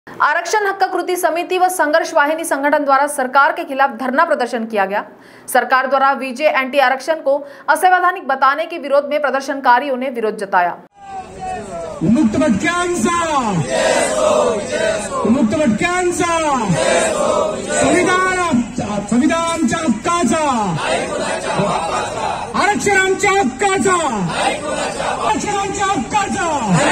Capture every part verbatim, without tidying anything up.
आरक्षण हक्क कृति समिति व संघर्ष वाहिनी संगठन द्वारा सरकार के खिलाफ धरना प्रदर्शन किया गया। सरकार द्वारा वीजे एंटी आरक्षण को असंवैधानिक बताने के विरोध में प्रदर्शनकारियों ने विरोध जताया। मुक्त भटक्यांचा मुक्त भटक्यांचा संविधान संविधानच्या हक्काचा आरक्षणाच्या हक्काचा आरक्षणाच्या हक्काचा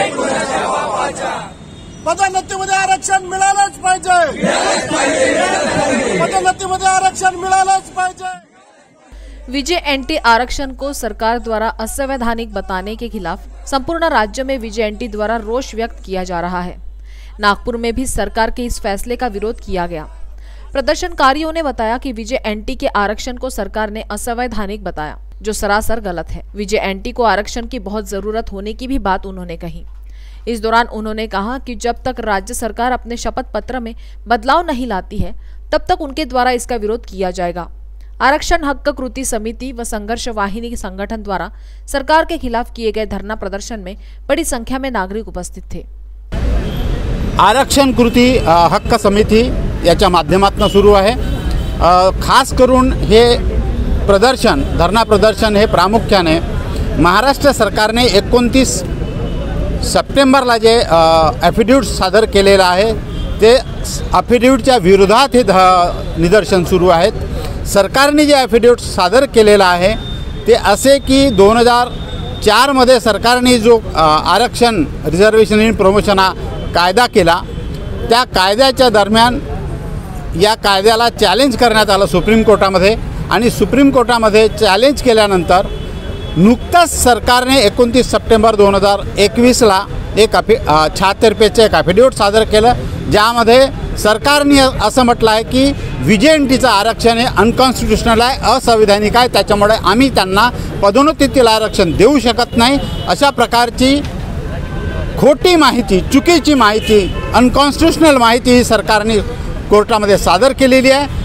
पदोन्नतीमध्ये आरक्षण मिळालंच पाहिजे पदोन्नतीमध्ये आरक्षण मिळालंच पाहिजे। वीजे एंटी आरक्षण को सरकार द्वारा असंवैधानिक बताने के खिलाफ संपूर्ण राज्य में वीजे एंटी द्वारा रोष व्यक्त किया जा रहा है। नागपुर में भी सरकार के इस फैसले का विरोध किया गया। प्रदर्शनकारियों ने बताया कि वीजे एंटी के आरक्षण को सरकार ने असंवैधानिक बताया, जो सरासर गलत है। वीजे एंटी को आरक्षण की बहुत जरूरत होने की भी बात उन्होंने कही। इस दौरान उन्होंने कहा कि जब तक राज्य सरकार अपने शपथ पत्र में बदलाव नहीं लाती है, तब तक उनके द्वारा इसका विरोध किया जाएगा। आरक्षण हक्क कृति समिति व संघर्ष वाहिनी संगठन द्वारा सरकार के खिलाफ किए गए धरना प्रदर्शन में बड़ी संख्या में नागरिक उपस्थित थे। आरक्षण कृती हक्क समिति याच्या माध्यमातून सुरू आहे। खास करून हे प्रदर्शन धरना प्रदर्शन हे प्रामुख्याने महाराष्ट्र सरकारने एकोणतीस सप्टेंबरला जे ॲफिडेविट सादर केलेलं आहे ते ॲफिडेविटच्या विरोधात हे निदर्शन सुरू आहेत। सरकारने जे ॲफिडेविट सादर केलेलं आहे ते असे की दोन हजार चारमध्ये सरकारने जो आरक्षण रिझर्वेशन इन प्रमोशन हा कायदा केला, त्या कायद्याच्या दरम्यान या कायद्याला चॅलेंज करण्यात आलं सुप्रीम कोर्टामध्ये आणि सुप्रीम कोर्टामध्ये चॅलेंज केल्यानंतर नुकताच सरकारने एकोणतीस सप्टेंबर दोन हजार एकवीसला एक अफि शहात्तर पेजचं एक ॲफिडेविट सादर केलं, ज्यामध्ये सरकारने असं म्हटलं आहे की वीजे एंटीचं आरक्षण हे अनकॉन्स्टिट्युशनल आहे, असंवैधानिक आहे, त्याच्यामुळे आम्ही त्यांना पदोन्नतीतील आरक्षण देऊ शकत नाही, अशा प्रकारची खोटी माहिती, चुकीची माहिती, अनकॉन्स्टिट्युशनल माहिती ही सरकारने कोर्टामध्ये सादर केलेली आहे।